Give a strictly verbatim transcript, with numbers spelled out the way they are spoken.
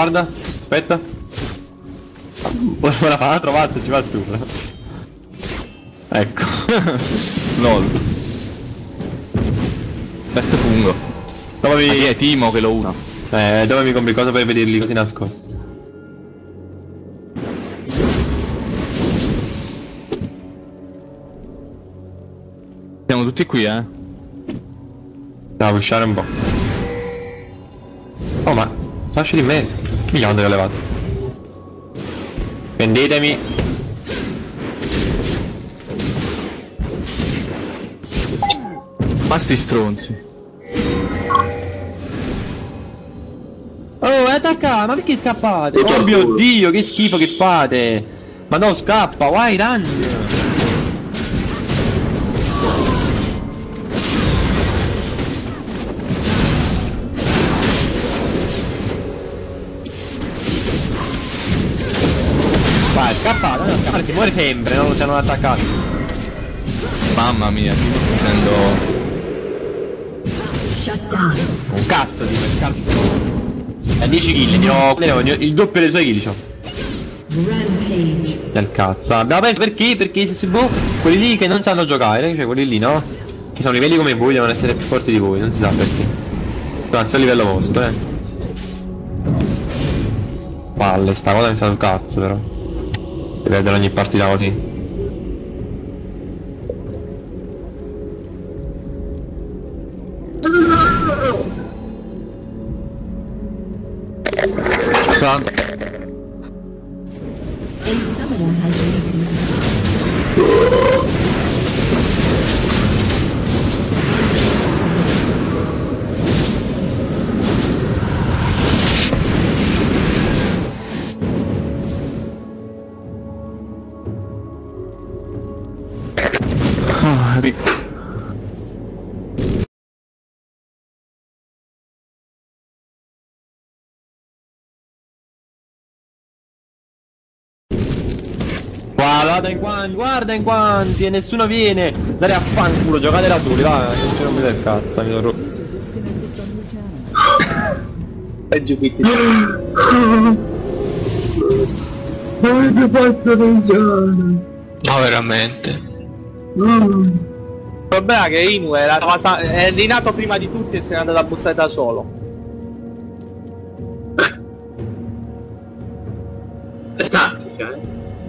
guarda, aspetta. Ora fa la trovazza e ci va su. Ecco. Lol. Questo fungo. Dove mi... Ma chi è Timo che lo usa? Eh, dove mi compri cosa per vederli così nascosti? Siamo tutti qui, eh. Devo uscire un po'. Oh, ma lasci di me. Chi gli ho levato? Vendetemi. Ma sti stronzi. Oh, è attaccato, ma perché scappate? Oh mio Dio, che schifo che fate! Ma no, scappa, vai, run! Vai, scappa, no, scappa, si muore sempre, non ci hanno attaccato. Mamma mia, Timo sta facendo... Un cazzo di quel cazzo. A dieci kill, ne ho, ne ho, ne ho il doppio dei suoi kill, diciamo. Rampage. Del cazzo. Abbiamo perso perché? Perché se si boh, quelli lì che non sanno giocare, cioè quelli lì, no? Che sono livelli come voi, devono essere più forti di voi, non si sa perché. Anzi, a livello vostro, eh. Palle, sta cosa mi sta sul cazzo, però. Di perdere ogni partita così. A summoner has awakened. Oh, ri... Guarda in quanti, guarda in quanti e nessuno viene. Dare a fanculo, giocate da soli, va, non c'è un del cazzo, mi sono Peggio qui. Avete fatto pensare. Ma veramente? Il problema è che Inu era, è rinato prima di tutti e se n'è andato a buttare da solo. È tattica, eh?